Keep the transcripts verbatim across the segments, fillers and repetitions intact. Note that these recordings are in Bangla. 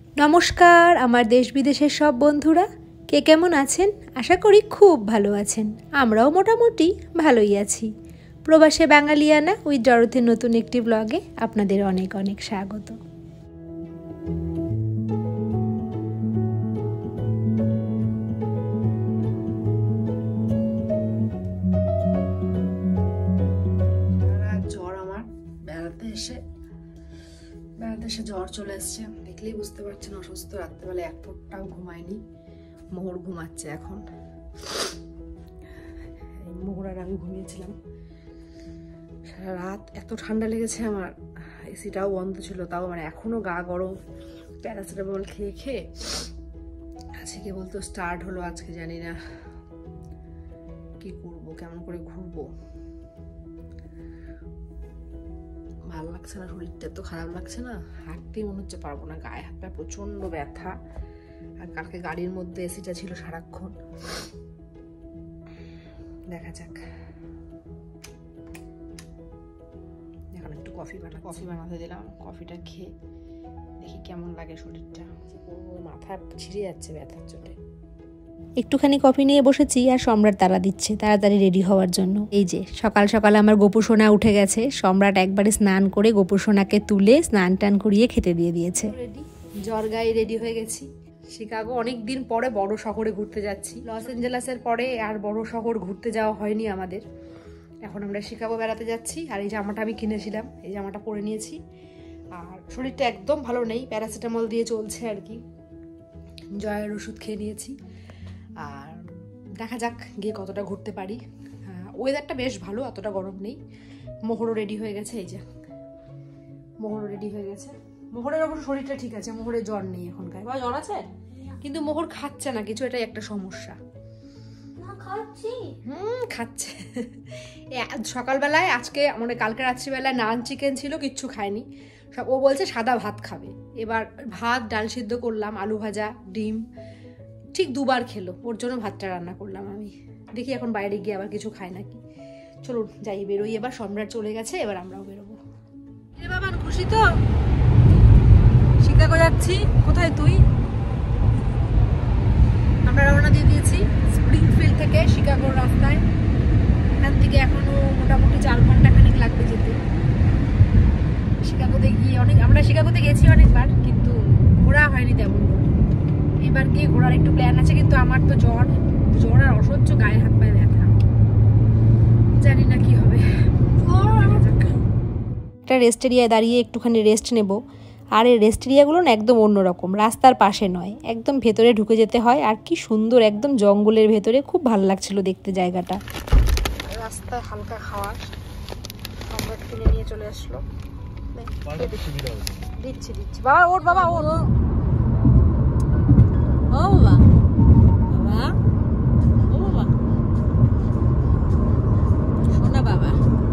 নমস্কার আমার দেশ বিদেশের সব বন্ধুরা, কে কেমন আছেন? আশা করি খুব ভালো আছেন। আমরাও মোটামুটি ভালোই আছি। প্রবাসে বাঙালিয়ানা উইথ ডরথের নতুন একটি ব্লগে আপনাদের অনেক অনেক স্বাগত। জ্বর আমার বেড়াতে এসে বেড়াতে এসে জ্বর চলে এসছে, দেখলেই বুঝতে পারছেন অসুস্থ। রাত্রেবেলা এক ফোঁটাও ঘুমায়নি। মোহর ঘুমাচ্ছে এখন। মোহর আর আমি ঘুমিয়েছিলাম সারা রাত। এত ঠান্ডা লেগেছে আমার, এসিটাও বন্ধ ছিল, তাও মানে এখনো গা গরম। প্যারাসিটামল খেয়ে খেয়ে আজকে বলতো স্টার্ট হলো। আজকে জানি না কি করবো, কেমন করে ঘুরবো। ভালো লাগছে না, শরীরটা তো খারাপ লাগছে না, হাঁটতেই মনে হচ্ছে পারবো না। গায়ে হাত পায়ে প্রচন্ড ব্যথা। আর কালকে গাড়ির মধ্যে এসিটা ছিল সারাক্ষণ। দেখা যাক, এখন একটু কফি বানা কফি বানাতে দিলাম। কফিটা খেয়ে দেখি কেমন লাগে শরীরটা। মাথা ছিঁড়ে যাচ্ছে ব্যথার চোটে। একটুখানি কফি নিয়ে বসেছি আর সম্রাট তাড়া দিচ্ছে তাড়াতাড়ি রেডি হওয়ার জন্য। এই যে সকাল সকাল আমার গোপু সোনা উঠে গেছে। সম্রাট একবারে স্নান করে গোপু সোনাকে তুলে স্নান টান করিয়ে খেতে দিয়ে দিয়েছে। রেডি, জ্বর গায়ে রেডি হয়ে গেছি। শিকাগো অনেক দিন পরে বড় শহরে ঘুরতে যাচ্ছি। লস অ্যাঞ্জেলেসের পরে আর বড় শহর ঘুরতে যাওয়া হয়নি আমাদের। এখন আমরা শিকাগো বেড়াতে যাচ্ছি। আর এই জামাটা আমি কিনেছিলাম, এই জামাটা পরে নিয়েছি। আর শরীরটা একদম ভালো নেই, প্যারাসিটামল দিয়ে চলছে আর কি। জয়ের ওষুধ খেয়ে নিয়েছি। আর দেখা যাক গিয়ে কতটা ঘুরতে পারি। ওয়েদারটা বেশ ভালো, অতটা গরম নেই। মোহরও রেডি হয়ে গেছে, এই যে মোহরও রেডি হয়ে গেছে। মোহরের অবশ্য শরীরটা ঠিক আছে, মোহরের জ্বর নেই এখনকার। বা জ্বর আছে কিন্তু মোহর খাচ্ছে না কিছু, এটাই একটা সমস্যা। হুম খাচ্ছে। সকালবেলায় আজকে মানে কালকে রাত্রিবেলায় নান চিকেন ছিল, কিচ্ছু খায়নি। সব ও বলছে সাদা ভাত খাবে। এবার ভাত ডাল সিদ্ধ করলাম, আলু ভাজা, ডিম, ঠিক দুবার খেলো। ওর জন্য ভাতটা রান্না করলাম আমি। দেখি এখন বাইরে গিয়ে আবার কিছু খায় নাকি। চলুন যাই, বেরোই এবার। সম্রাট চলে গেছে, এবার আমরাও বেরোবো। রে বাবা, খুশি তো? শিকাগো যাচ্ছি। কোথায় তুই? আমরা রওনা দিয়ে দিয়েছি স্প্রিংফিল্ড থেকে শিকাগোর রাস্তায়। এখান থেকে এখনো মোটামুটি চার ঘন্টা খানিক লাগবে যেতে। শিকাগোতে গিয়ে অনেক আমরা শিকাগোতে গেছি অনেকবার, কিন্তু ঘোরা হয়নি তেমন। এবার গিয়ে ঘোরার একটু প্ল্যান আছে, কিন্তু আমার তো জ্বর জ্বর আর অসহ্য গায়ে হাত পায়ে ব্যথা। জানি না কি হবে। একটা রেস্ট এরিয়ায় দাঁড়িয়ে একটুখানি রেস্ট নেব। আর এই রেস্ট এরিয়াগুলো না একদম অন্যরকম, রাস্তার পাশে নয়, একদম ভেতরে ঢুকে যেতে হয়। আর কি সুন্দর, একদম জঙ্গলের ভেতরে, খুব ভালো লাগছিল দেখতে জায়গাটা। রাস্তায় হালকা খাওয়ার সম্রাট কিনে নিয়ে চলে আসলো। দিচ্ছি দিচ্ছি বাবা, ওর বাবা ওর ও বাবা বাবা ও বাবা সোনা বাবা।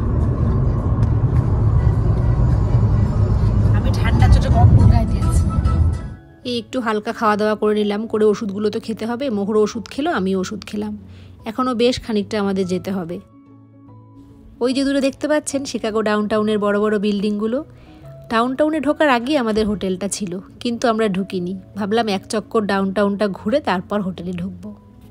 আমি ঠান্ডা চোটে কম্বল গায়ে দিয়েছি। এই একটু হালকা খাওয়া দাওয়া করে নিলাম, করে ওষুধগুলো তো খেতে হবে। মোহর ওষুধ খেলো, আমিও ওষুধ খেলাম। এখনও বেশ খানিকটা আমাদের যেতে হবে। ওই যে দূরে দেখতে পাচ্ছেন শিকাগো ডাউন টাউনের বড় বড় বিল্ডিংগুলো। ডাউন টাউনে ঢোকার আগেই আমাদের হোটেলটা ছিল, কিন্তু আমরা ঢুকিনি। ভাবলাম এক চক্কর ডাউন টাউনটা ঘুরে তারপর হোটেলে ঢুকবো।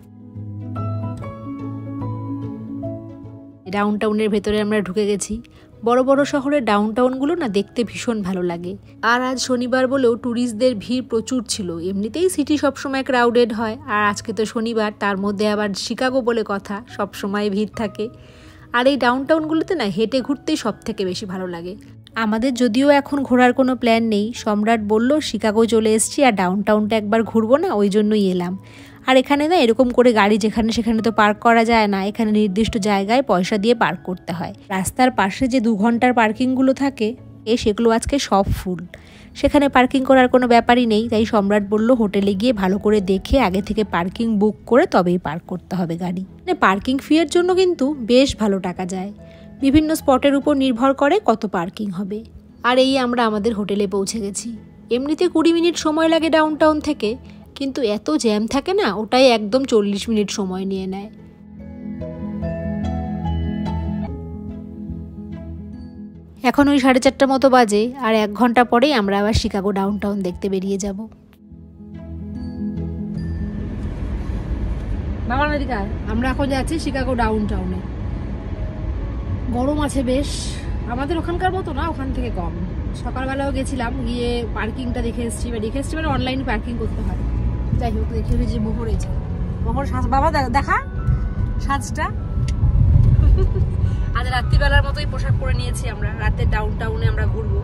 ডাউন টাউনের ভেতরে আমরা ঢুকে গেছি। বড় বড় শহরের ডাউন টাউনগুলো না দেখতে ভীষণ ভালো লাগে। আর আজ শনিবার বলেও ট্যুরিস্টদের ভিড় প্রচুর ছিল। এমনিতেই সিটি সবসময় ক্রাউডেড হয়, আর আজকে তো শনিবার, তার মধ্যে আবার শিকাগো বলে কথা, সবসময় ভিড় থাকে। আর এই ডাউন টাউনগুলোতে না হেঁটে ঘুরতেই সব থেকে বেশি ভালো লাগে। আমাদের যদিও এখন ঘোরার কোনো প্ল্যান নেই। সম্রাট বলল শিকাগো চলে এসেছি আর ডাউন টাউনটা একবার ঘুরবো না, ওই জন্যই এলাম। আর এখানে না এরকম করে গাড়ি যেখানে সেখানে তো পার্ক করা যায় না, এখানে নির্দিষ্ট জায়গায় পয়সা দিয়ে পার্ক করতে হয়। রাস্তার পাশে যে দু ঘন্টার পার্কিংগুলো থাকে এ সেগুলো আজকে সব ফুল। সেখানে পার্কিং করার কোনো ব্যাপারই নেই। তাই সম্রাট বলল হোটেলে গিয়ে ভালো করে দেখে আগে থেকে পার্কিং বুক করে তবেই পার্ক করতে হবে গাড়ি। মানে পার্কিং ফি এর জন্য কিন্তু বেশ ভালো টাকা যায়। বিভিন্ন স্পটের উপর নির্ভর করে কত পার্কিং হবে। আর এই আমরা আমাদের হোটেলে পৌঁছে গেছি। এমনিতে কুড়ি মিনিট সময় লাগে ডাউন টাউন থেকে, কিন্তু এত জ্যাম থাকে না, ওটাই একদম চল্লিশ মিনিট সময় নিয়ে নেয়। এখন ওই সাড়ে চারটার মতো বাজে, আর এক ঘন্টা পরেই আমরা আবার শিকাগো ডাউন টাউন দেখতে বেরিয়ে যাব। বাবা নদীকা আমরা এখন যাচ্ছি শিকাগো ডাউন টাউনে। গরম আছে বেশ, আমাদের ওখানকার মতো না, ওখান থেকে কম। সকালবেলাও গেছিলাম, গিয়ে পার্কিংটা দেখে এসেছি, বা দেখে এসেছি মানে অনলাইনে পার্কিং করতে হয়। যাই হোক, দেখে যে মোহর এই মোহর সাজ, বাবা দেখা সাজটা। আজ রাত্রিবেলার মতোই পোশাক পরে নিয়েছি আমরা, রাতের ডাউন টাউনে আমরা ঘুরবো।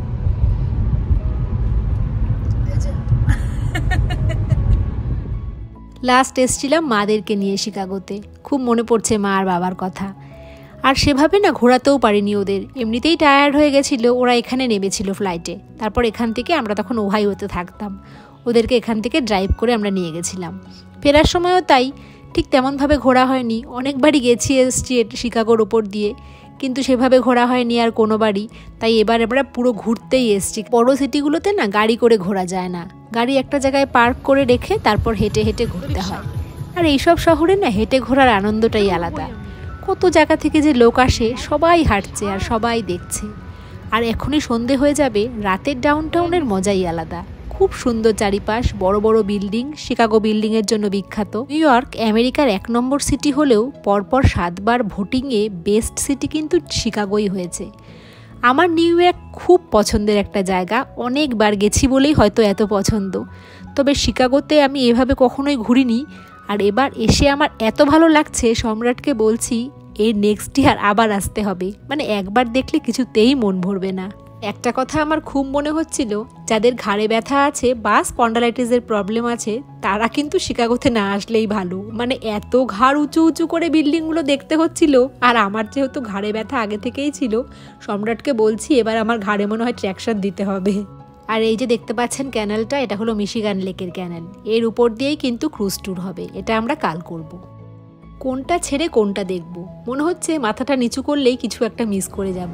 লাস্ট এসছিলাম মাদেরকে নিয়ে শিকাগোতে, খুব মনে পড়ছে মা আর বাবার কথা। আর সেভাবে না ঘোরাতেও পারিনি ওদের, এমনিতেই টায়ার্ড হয়ে গেছিলো। ওরা এখানে নেমেছিল ফ্লাইটে, তারপর এখান থেকে আমরা তখন ওহাইওতে থাকতাম, ওদেরকে এখান থেকে ড্রাইভ করে আমরা নিয়ে গেছিলাম। ফেরার সময়ও তাই, ঠিক তেমনভাবে ঘোরা হয়নি। অনেকবারই গেছি এসছি শিকাগোর ওপর দিয়ে, কিন্তু সেভাবে ঘোরা হয়নি আর কোনোবারই। তাই এবার আমরা পুরো ঘুরতেই এসছি। বড় সিটিগুলোতে না গাড়ি করে ঘোরা যায় না, গাড়ি একটা জায়গায় পার্ক করে রেখে তারপর হেঁটে হেঁটে ঘুরতে হয়। আর এইসব শহরে না হেঁটে ঘোরার আনন্দটাই আলাদা। কত জায়গা থেকে যে লোক আসে, সবাই হাঁটছে আর সবাই দেখছে। আর এখনই সন্ধে হয়ে যাবে, রাতের ডাউন টাউনের মজাই আলাদা। খুব সুন্দর চারিপাশ, বড় বড় বিল্ডিং, শিকাগো বিল্ডিংয়ের জন্য বিখ্যাত। নিউ ইয়র্ক আমেরিকার এক নম্বর সিটি হলেও পরপর সাতবার ভোটিংয়ে বেস্ট সিটি কিন্তু শিকাগোই হয়েছে। আমার নিউ ইয়র্ক খুব পছন্দের একটা জায়গা, অনেকবার গেছি বলেই হয়তো এত পছন্দ। তবে শিকাগোতে আমি এভাবে কখনোই ঘুরিনি, আর এবার এসে আমার এত ভালো লাগছে, সম্রাটকে বলছি এর নেক্সট ইয়ার আবার আসতে হবে। মানে একবার দেখলে কিছুতেই মন ভরবে না। একটা কথা আমার খুব মনে হচ্ছিল, যাদের ঘাড়ে ব্যথা আছে বা স্পন্ডালাইটিসের প্রবলেম আছে, তারা কিন্তু শিকাগোতে না আসলেই ভালো। মানে এত ঘাড় উঁচু উঁচু করে বিল্ডিংগুলো দেখতে হচ্ছিল। আর আমার যেহেতু ঘাড়ে ব্যথা আগে থেকেই ছিল, সম্রাটকে বলছি এবার আমার ঘাড়ে মনে হয় ট্র্যাকশন দিতে হবে। আর এই যে দেখতে পাচ্ছেন ক্যানেলটা, এটা হলো মিশিগান লেকের ক্যানেল। এর উপর দিয়েই কিন্তু ক্রুজ ট্যুর হবে, এটা আমরা কাল করব। কোনটা ছেড়ে কোনটা দেখব, মনে হচ্ছে মাথাটা নিচু করলেই কিছু একটা মিস করে যাব।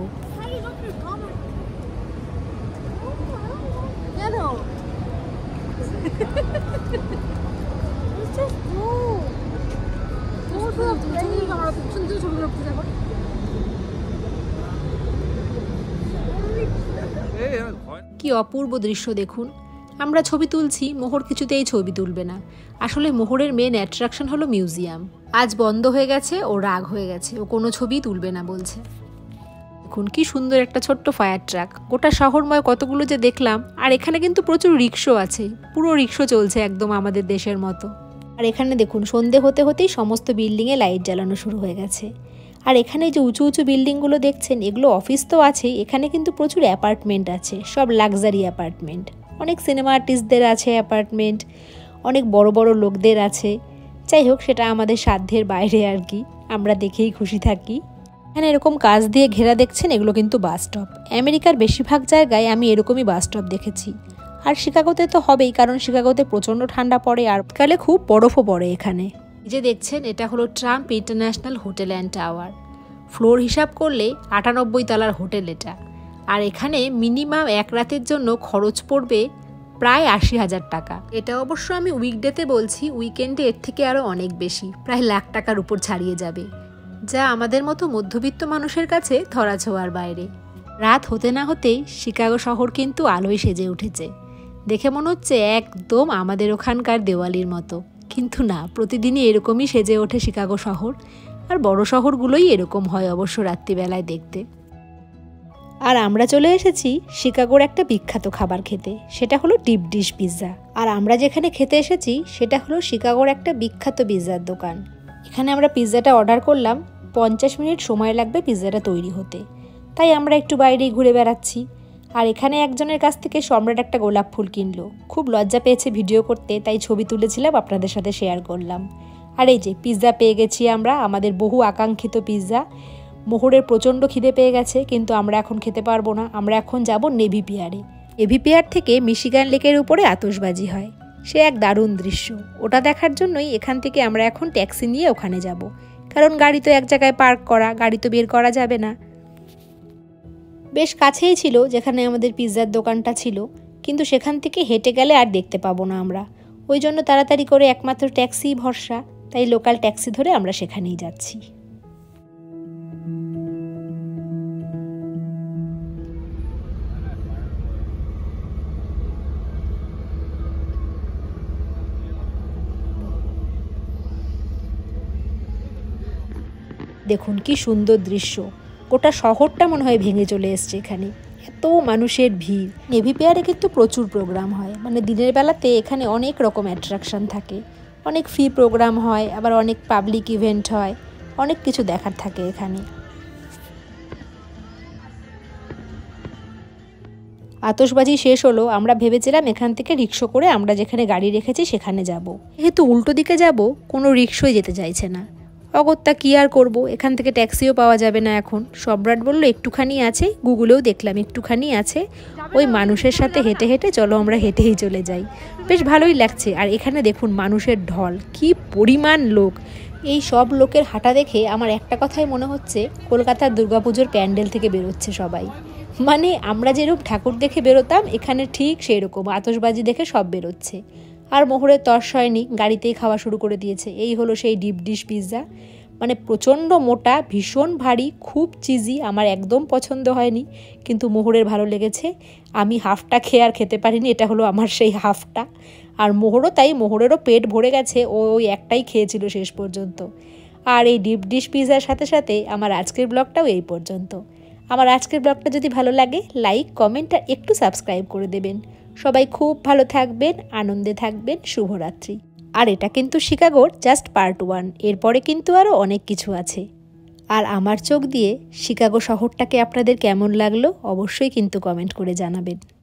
কি অপূর্ব দৃশ্য দেখুন। আমরা ছবি তুলছি, মোহর কিছুতেই ছবি তুলবে না। আসলে মোহরের মেন অ্যাট্রাকশন হলো মিউজিয়াম। আজ বন্ধ হয়ে গেছে, ও রাগ হয়ে গেছে, ও কোনো ছবি তুলবে না বলছে। দেখুন কি সুন্দর একটা ছোট্ট ফায়ার ট্রাক, গোটা শহরময় কতগুলো যে দেখলাম। আর এখানে কিন্তু প্রচুর রিক্সো আছে, পুরো রিক্সো চলছে একদম আমাদের দেশের মতো। আর এখানে দেখুন সন্ধে হতে হতেই সমস্ত বিল্ডিংয়ে লাইট জ্বালানো শুরু হয়ে গেছে। আর এখানে যে উঁচু উঁচু বিল্ডিংগুলো দেখছেন, এগুলো অফিস তো আছেই, এখানে কিন্তু প্রচুর অ্যাপার্টমেন্ট আছে, সব লাক্সারি অ্যাপার্টমেন্ট। অনেক সিনেমা আর্টিস্টদের আছে অ্যাপার্টমেন্ট, অনেক বড় বড় লোকদের আছে। যাই হোক, সেটা আমাদের সাধ্যের বাইরে আর কি, আমরা দেখেই খুশি থাকি। এখানে এরকম কাজ দিয়ে ঘেরা দেখছেন, এগুলো কিন্তু বাস স্টপ। আমেরিকার বেশিরভাগ জায়গায় আমি এরকমই বাস স্টপ দেখেছি। আর শিকাগোতে তো হবেই, কারণ শিকাগোতে প্রচণ্ড ঠান্ডা পড়ে আর কালে খুব বরফও পড়ে এখানে। এই যে দেখছেন, এটা হলো Trump International hotel and tower. Floor হিসাব করলে আটানব্বই তলার হোটেল এটা। আর এখানে মিনিমাম এক রাতের জন্য খরচ পড়বে প্রায় আশি হাজার টাকা। এটা অবশ্য আমি উইকডেতে বলছি, উইকেন্ডে এর থেকে আরও অনেক বেশি, প্রায় লাখ টাকার উপর ছাড়িয়ে যাবে, যা আমাদের মতো মধ্যবিত্ত মানুষের কাছে ধরাছোঁয়ার বাইরে। রাত হতে না হতেই শিকাগো শহর কিন্তু আলোয় সেজে উঠেছে। দেখে মনে হচ্ছে একদম আমাদের ওখানকার দেওয়ালির মতো, কিন্তু না, প্রতিদিনই এরকমই সেজে ওঠে শিকাগো শহর। আর বড় শহরগুলোই এরকম হয় অবশ্য রাত্রিবেলায় দেখতে। আর আমরা চলে এসেছি শিকাগোর একটা বিখ্যাত খাবার খেতে, সেটা হলো ডিপ ডিশ পিৎজা। আর আমরা যেখানে খেতে এসেছি সেটা হলো শিকাগোর একটা বিখ্যাত পিৎজার দোকান। এখানে আমরা পিৎজাটা অর্ডার করলাম, পঞ্চাশ মিনিট সময় লাগবে পিৎজাটা তৈরি হতে। তাই আমরা একটু বাইরেই ঘুরে বেড়াচ্ছি। আর এখানে একজনের কাছ থেকে সম্রাট একটা গোলাপ ফুল কিনলো, খুব লজ্জা পেয়েছে ভিডিও করতে, তাই ছবি তুলেছিলাম, আপনাদের সাথে শেয়ার করলাম। আর এই যে পিৎজা পেয়ে গেছি আমরা, আমাদের বহু আকাঙ্ক্ষিত পিৎজা। মোহরের প্রচণ্ড খিদে পেয়ে গেছে, কিন্তু আমরা এখন খেতে পারবো না, আমরা এখন যাব নেভি পিয়ারে। নেভি পিয়ার থেকে মিশিগান লেকের উপরে আতশবাজি হয়, সে এক দারুণ দৃশ্য। ওটা দেখার জন্যই এখান থেকে আমরা এখন ট্যাক্সি নিয়ে ওখানে যাব, কারণ গাড়ি তো এক জায়গায় পার্ক করা, গাড়ি তো বের করা যাবে না। বেশ কাছেই ছিল যেখানে আমাদের পিৎজার দোকানটা ছিল, কিন্তু সেখান থেকে হেঁটে গেলে আর দেখতে পাবো না আমরা। ওই জন্য তাড়াতাড়ি করে একমাত্র ট্যাক্সিই ভরসা, তাই লোকাল ট্যাক্সি ধরে আমরা সেখানেই যাচ্ছি। দেখুন কি সুন্দর দৃশ্য, গোটা শহরটা মনে হয় ভেঙে চলে এসছে এখানে, এত মানুষের ভিড়। নেভি পিয়ারে কিন্তু প্রচুর প্রোগ্রাম হয়, মানে দিনের বেলাতে এখানে অনেক রকম অ্যাট্রাকশন থাকে, অনেক ফ্রি প্রোগ্রাম হয়, আবার অনেক পাবলিক ইভেন্ট হয়, অনেক কিছু দেখার থাকে এখানে। আতশবাজি শেষ হলো, আমরা ভেবেছিলাম এখান থেকে রিক্সা করে আমরা যেখানে গাড়ি রেখেছি সেখানে যাব। যেহেতু উল্টো দিকে যাব, কোনো রিক্সাই যেতে চাইছে না। অগত্যা কী আর করবো, এখান থেকে ট্যাক্সিও পাওয়া যাবে না এখন। সম্রাট বললো একটুখানি আছে, গুগলেও দেখলাম একটুখানি আছে, ওই মানুষের সাথে হেঁটে হেঁটে চলো আমরা হেঁটেই চলে যাই। বেশ ভালোই লাগছে। আর এখানে দেখুন মানুষের ঢল, কি পরিমাণ লোক। এই সব লোকের হাঁটা দেখে আমার একটা কথাই মনে হচ্ছে, কলকাতার দুর্গাপুজোর প্যান্ডেল থেকে বেরোচ্ছে সবাই। মানে আমরা যেরকম ঠাকুর দেখে বেরোতাম, এখানে ঠিক সেই রকম আতশবাজি দেখে সব বেরোচ্ছে। আর মোহরের তর্স হয়নি, গাড়িতেই খাওয়া শুরু করে দিয়েছে। এই হলো সেই ডিপ ডিশ পিৎজা, মানে প্রচণ্ড মোটা, ভীষণ ভারী, খুব চিজি, আমার একদম পছন্দ হয়নি, কিন্তু মোহরের ভালো লেগেছে। আমি হাফটা খেয়ে আর খেতে পারিনি, এটা হলো আমার সেই হাফটা। আর মোহরও তাই, মোহরেরও পেট ভরে গেছে, ও ওই একটাই খেয়েছিল শেষ পর্যন্ত। আর এই ডিপ ডিশ পিৎজার সাথে সাথে আমার আজকের ব্লগটাও এই পর্যন্ত। আমার আজকের ব্লগটা যদি ভালো লাগে, লাইক, কমেন্ট আর একটু সাবস্ক্রাইব করে দেবেন। সবাই খুব ভালো থাকবেন, আনন্দে থাকবেন, শুভরাত্রি। আর এটা কিন্তু শিকাগোর জাস্ট পার্ট ওয়ান, এরপরে কিন্তু আরও অনেক কিছু আছে। আর আমার চোখ দিয়ে শিকাগো শহরটাকে আপনাদের কেমন লাগলো অবশ্যই কিন্তু কমেন্ট করে জানাবেন।